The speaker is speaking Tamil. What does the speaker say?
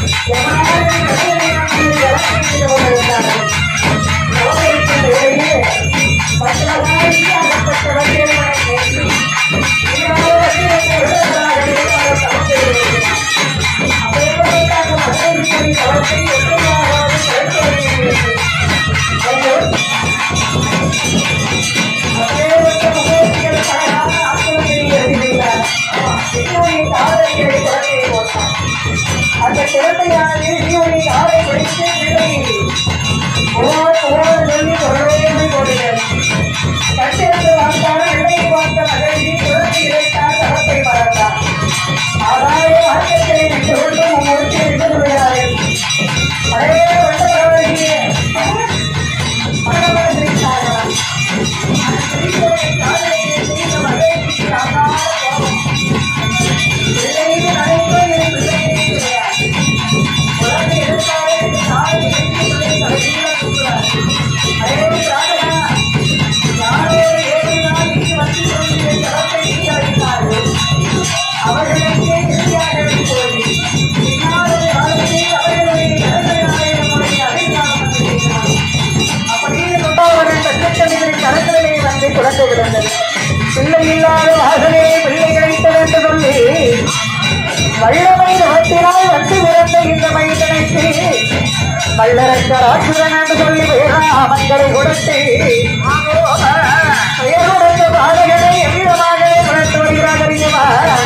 அந்த குழந்தையானது நீ யாரை படித்து சொல்லி தொடர்ந்து போடுகிறது. கட்டிடத்து வாழ்ந்தால் வெள்ளையை பார்த்த மகிழ்ச்சி குழந்தை இறைத்தால் தரத்தை மறந்தார். அதாவது வாழ்க்கை நின்று கொண்டு முடித்து என்று சொல்கிறார்கள். பழைய வண்டவர்களே குழந்தை கிடந்தது. பிள்ளை இல்லாத வாசலே பிள்ளை கிடைத்தது என்று சொல்லி வல்லமை நோட்டினால் வந்து பிறந்த இந்த மைதனுக்கு வல்லரசராட்சுரன் என்று சொல்லி பேராமங்களை கொடுத்து பெயருடைய பாடகனை எவ்விதமாக வளர்த்து வருகிறார் தெரியுமா?